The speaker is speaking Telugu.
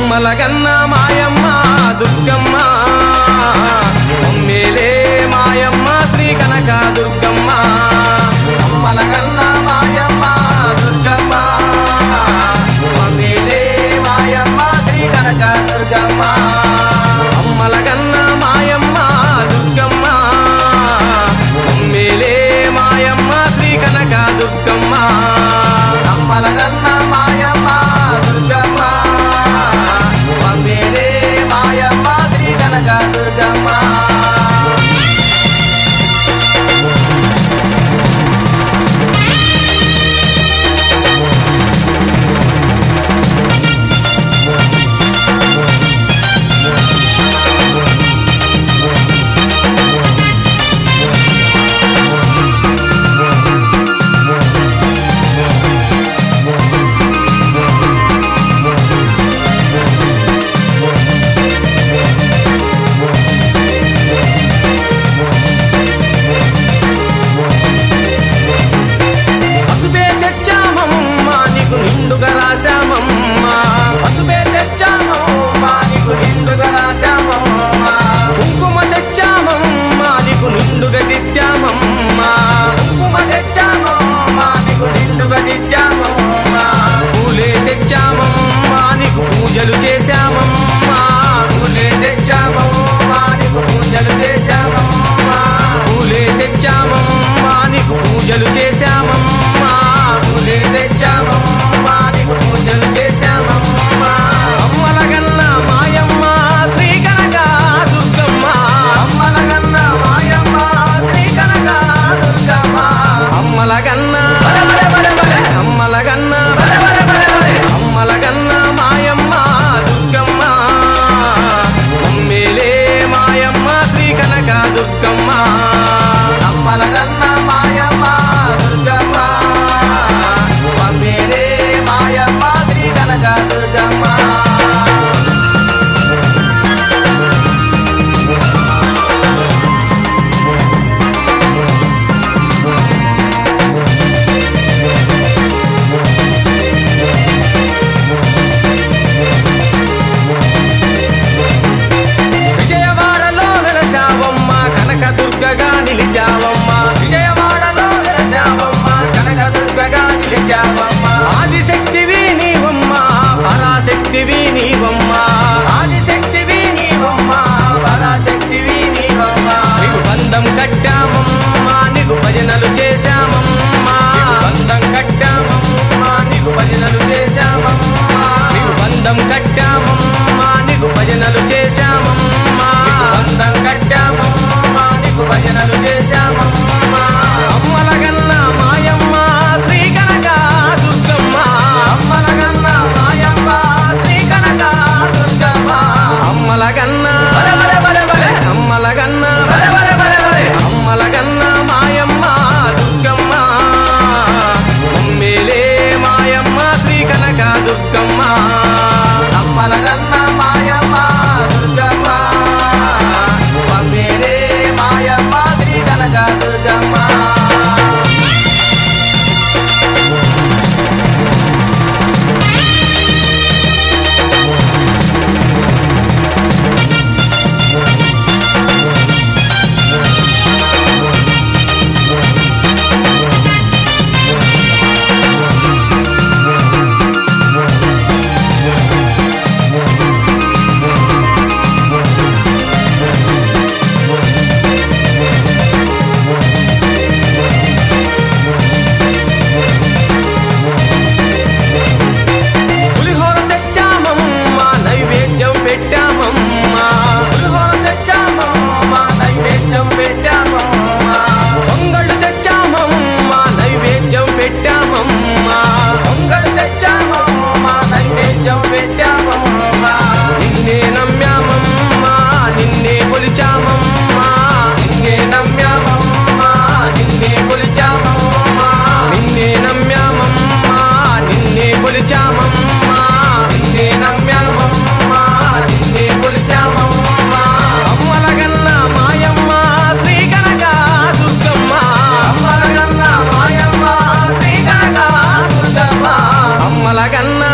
అమ్మలగన్న మాయమ్మ దుర్గమ్మ మమ్మేలే మాయమ్మ శ్రీ కనక దుర్గమ్మ అమ్మలగన్న మాయమ్మ దుర్గమ్మ మమ్మేలే మాయమ్మ శ్రీ కనక దుర్గమ్మ అమ్మలగన్న మాయమ్మ దుర్గమ్మ మమ్మేలే మాయమ్మ శ్రీ కనక దుర్గమ్మ అమ్మలగన్న మాయమ్మ దుర్గమ్మ మమ్మేలే మాయమ్మ శ్రీ కనక దుర్గమ్మ పూజలు చేశామమ్మా పూలే తెచ్చామమ్మా నీకు పూజలు చేశామమ్మా పూలే తెచ్చామమ్మా నీకు పూజలు చేశామమ్మా పూలే తెచ్చామమ్మా నీకు పూజలు చేశామమ్మా అమ్మలగన్న మాయమ్మ శ్రీ కనక దుర్గమ్మ అమ్మలగన్న మాయమ్మ శ్రీ కనక దుర్గమ్మ అమ్మలగన్న అమ్మలగన్న అమ్మలగన్న మాయమ్మ దుర్గమ్మ మమ్మేలే మాయమ్మ శ్రీ కనక దుర్గమ్మ అమ్మలగన్న మాయమ్మ దుర్గమ్మ మమ్మేలే మాయమ్మ శ్రీ కనక దుర్గమ్మ దుర్గగా నిలిచావమ్మ విజయవాడలో వెలసావమ్మ కనక దుర్గగా నిలిచావమ్మ ఆదిశక్తివి నీవమ్మ పరాశక్తివి నీవమ్మ ఆదిశక్తివి నీవమ్మ పరాశక్తివి నీవమ్మ నీకు బంధం కట్టామమ్మ నీకు భజనలు చేశామమ్మ బంధం కట్టామమ్మ నీకు భజనలు చేశామమ్మ నీకు బంధం కట్టామమ్మ నీకు భజనలు చేశామమ్మ బంధం కట్టామమ్మ భజనలు చేశామమ్మా అమ్మలగన్న మాయమ్మ శ్రీ కనక దుర్గమ్మ అమ్మలగన్న మాయమ్మ శ్రీ కనక దుర్గమ్మ అమ్మలగన్న అమ్మలగన్న అమ్మలగన్న మాయమ్మ దుర్గమ్మ మమ్మేలే మాయమ్మ శ్రీ కనక దుర్గమ్మ అమ్మలగన్న మాయమ్మ దుర్గమ్మ మమ్మేలే మాయమ్మ శ్రీ కనక దుర్గమ్మ కన్నా